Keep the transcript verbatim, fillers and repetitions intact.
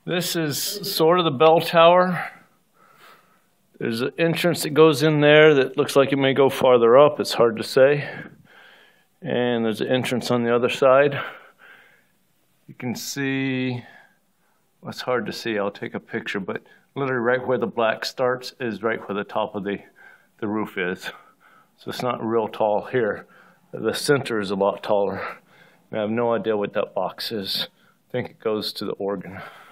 This is sort of the bell tower. There's an entrance that goes in there that looks like it may go farther up. It's hard to say. And there's an entrance on the other side. You can see, well, it's hard to see. I'll take a picture, but literally right where the black starts is right where the top of the, the roof is. So it's not real tall here. The center is a lot taller. I have no idea what that box is. I think it goes to the organ.